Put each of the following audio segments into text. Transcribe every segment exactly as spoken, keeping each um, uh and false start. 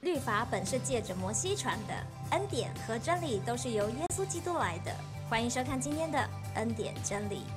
律法本是借着摩西传的，恩典和真理都是由耶稣基督来的。欢迎收看今天的恩典真理。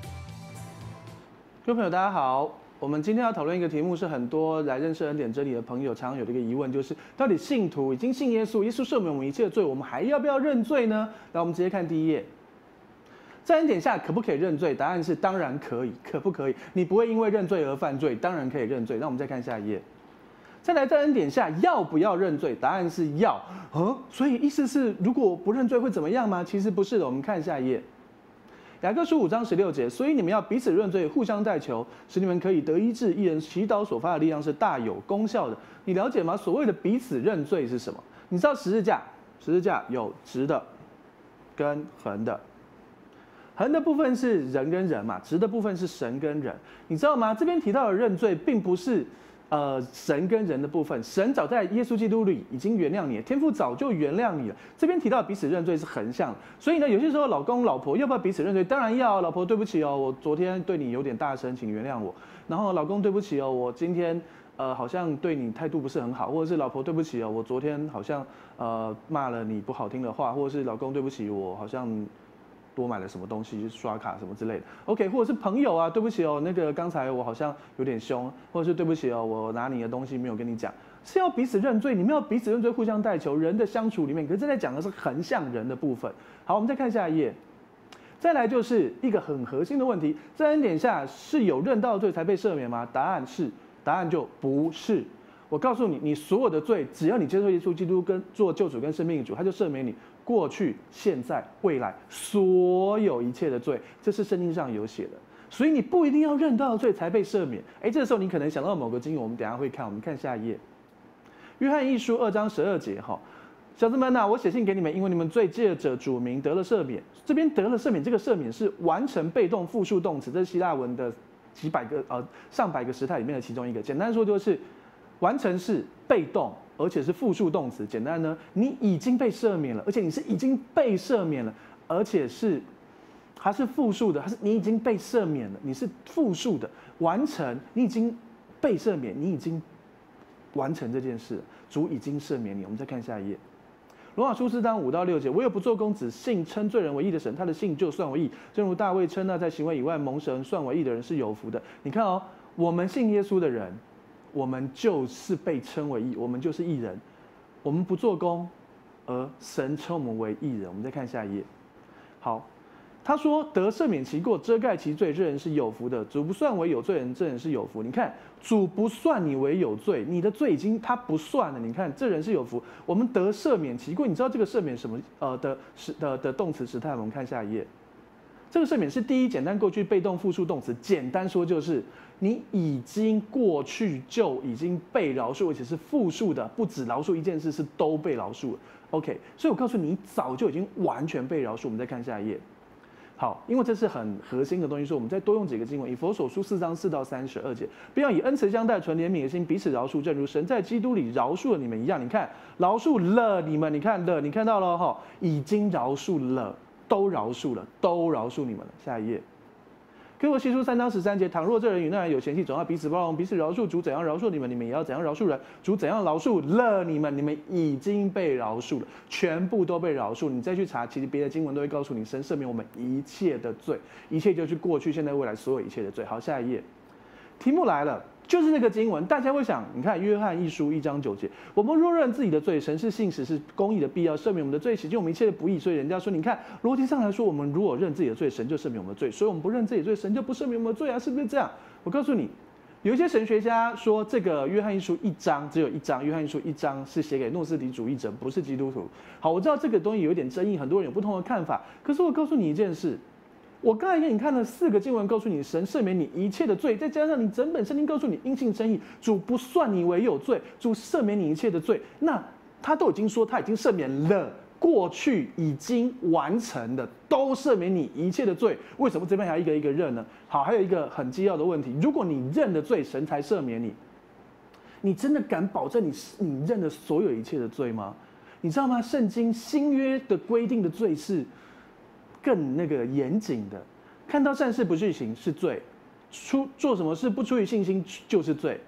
各位朋友，大家好。我们今天要讨论一个题目，是很多来认识恩典真理的朋友常常有的一个疑问，就是到底信徒已经信耶稣，耶稣赦免我们一切的罪，我们还要不要认罪呢？来，我们直接看第一页。在恩典下可不可以认罪？答案是当然可以。可不可以？你不会因为认罪而犯罪，当然可以认罪。那我们再看下一页。再来，在恩典下要不要认罪？答案是要。嗯，所以意思是如果不认罪会怎么样吗？其实不是的。我们看下一页。雅各书五章十六节，所以你们要彼此认罪，互相代求，使你们可以得医治。一人祈祷所发的力量是大有功效的。你了解吗？所谓的彼此认罪是什么？你知道十字架，十字架有直的跟横的。横的部分是人跟人嘛，直的部分是神跟人。你知道吗？这边提到的认罪，并不是呃神跟人的部分，神早在耶稣基督里已经原谅你了，天父早就原谅你了。这边提到彼此认罪是横向的，所以呢，有些时候老公老婆要不要彼此认罪？当然要。老婆对不起哦，我昨天对你有点大声，请原谅我。然后老公对不起哦，我今天呃好像对你态度不是很好，或者是老婆对不起哦，我昨天好像呃骂了你不好听的话，或者是老公对不起，我好像多买了什么东西，刷卡什么之类的 ，OK， 或者是朋友啊，对不起哦，那个刚才我好像有点凶，或者是对不起哦，我拿你的东西没有跟你讲，是要彼此认罪，你们要彼此认罪，互相代求，人的相处里面，可是这在讲的是横向人的部分。好，我们再看下一页，再来就是一个很核心的问题，在恩典下是有认到罪才被赦免吗？答案是，答案就不是。我告诉你，你所有的罪，只要你接受耶稣基督跟做救主跟生命的主，他就赦免你过去、现在、未来所有一切的罪，这是圣经上有写的。所以你不一定要认到罪才被赦免。哎，这个时候你可能想到某个经文，我们等一下会看，我们看下一页。约翰一书二章十二节，哈，小子们呐、啊，我写信给你们，因为你们罪借着主名得了赦免。这边得了赦免，这个赦免是完成被动复数动词，这是希腊文的几百个呃上百个时态里面的其中一个。简单说就是。完成是被动，而且是复数动词。简单呢，你已经被赦免了，而且你是已经被赦免了，而且是它是复数的，它是你已经被赦免了，你是复数的完成，你已经被赦免，你已经完成这件事，主已经赦免你。我们再看下一页，罗马书四章五到六节，唯有不做工只信称罪人为义的神，他的信就算为义。正如大卫称那在行为以外蒙神算为义的人是有福的。你看哦，我们信耶稣的人。我们就是被称为义，我们就是义人。我们不做工，而神称我们为义人。我们再看下一页。好，他说得赦免其过，遮盖其罪，这人是有福的。主不算为有罪人，这人是有福。你看，主不算你为有罪，你的罪已经他不算了。你看，这人是有福。我们得赦免其过，你知道这个赦免什么？呃的时的的动词时态。我们看下一页。这个赦免是第一简单过去被动复数动词，简单说就是你已经过去就已经被饶恕，而且是复数的，不止饶恕一件事，是都被饶恕了。OK， 所以我告诉你，你早就已经完全被饶恕。我们再看下一页。好，因为这是很核心的东西，所以我们再多用几个经文，以弗所书四章四到三十二节，不要以恩慈相待，存怜悯的心彼此饶恕，正如神在基督里饶恕了你们一样。你看，饶恕了你们，你看了，你看到了哈，已经饶恕了。都饶恕了，都饶恕你们了。下一页，哥罗西书三章十三节，倘若这人与那人有嫌隙，总要彼此包容，彼此饶恕。主怎样饶恕你们，你们也要怎样饶恕人。主怎样饶恕了你们，你们已经被饶恕了，全部都被饶恕。你再去查，其实别的经文都会告诉你，神赦免我们一切的罪，一切就是过去、现在、未来所有一切的罪。好，下一页，题目来了。就是那个经文，大家会想，你看约翰一书一章九节，我们若认自己的罪，神是信实是公义的，必要赦免我们的罪，洗净我们一切的不义。所以人家说，你看逻辑上来说，我们如果认自己的罪，神就赦免我们的罪；所以我们不认自己的罪，神就不赦免我们的罪啊，是不是这样？我告诉你，有一些神学家说，这个约翰一书一章只有一章，约翰一书一章是写给诺斯底主义者，不是基督徒。好，我知道这个东西有一点争议，很多人有不同的看法。可是我告诉你一件事。我刚才给你看了四个经文，告诉你神赦免你一切的罪，再加上你整本圣经告诉你因信称义，主不算你为有罪，主赦免你一切的罪。那他都已经说他已经赦免了，过去已经完成的都赦免你一切的罪，为什么这边还要一个一个认呢？好，还有一个很基要的问题，如果你认的罪，神才赦免你，你真的敢保证你你认的所有一切的罪吗？你知道吗？圣经新约的规定的罪是更那个严谨的，看到善事不去行是罪，出做什么事不出于信心就是罪。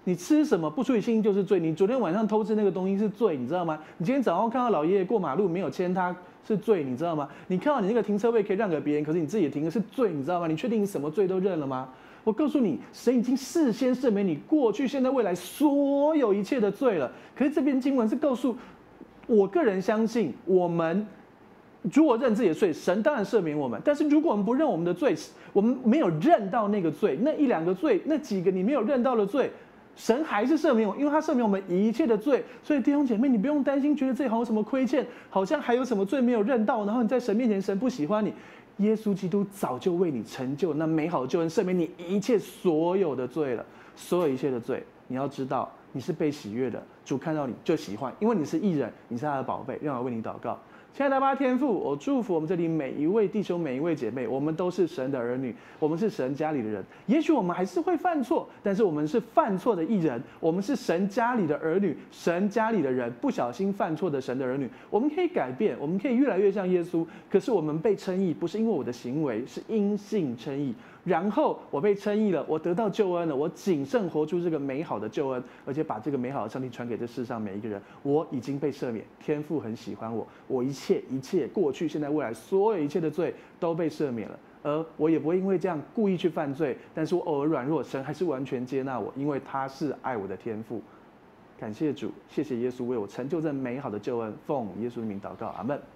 你吃什么不出于信心就是罪。你昨天晚上偷吃那个东西是罪，你知道吗？你今天早上看到老爷爷过马路没有牵他是罪，你知道吗？你看到你那个停车位可以让给别人，可是你自己也停的是罪，你知道吗？你确定你什么罪都认了吗？我告诉你，神已经事先赦免你过去、现在、未来所有一切的罪了。可是这篇经文是告诉我个人相信，我们如果认自己的罪，神当然赦免我们。但是如果我们不认我们的罪，我们没有认到那个罪，那一两个罪，那几个你没有认到的罪，神还是赦免我，因为他赦免我们一切的罪。所以弟兄姐妹，你不用担心，觉得自己好像有什么亏欠，好像还有什么罪没有认到，然后你在神面前，神不喜欢你。耶稣基督早就为你成就那美好的救恩，赦免你一切所有的罪了，所有一切的罪。你要知道，你是被喜悦的，主看到你就喜欢，因为你是义人，你是他的宝贝。让我为你祷告。亲爱的爸天父，我祝福我们这里每一位弟兄、每一位姐妹，我们都是神的儿女，我们是神家里的人。也许我们还是会犯错，但是我们是犯错的义人，我们是神家里的儿女，神家里的人，不小心犯错的神的儿女。我们可以改变，我们可以越来越像耶稣。可是我们被称义，不是因为我的行为，是因信称义。然后我被称义了，我得到救恩了，我谨慎活出这个美好的救恩，而且把这个美好的上帝传给这世上每一个人。我已经被赦免，天父很喜欢我，我一切一切过去、现在、未来所有一切的罪都被赦免了，而我也不会因为这样故意去犯罪，但是我偶尔软弱，神还是完全接纳我，因为他是爱我的天父。感谢主，谢谢耶稣为我成就这美好的救恩，奉耶稣的名祷告，阿们。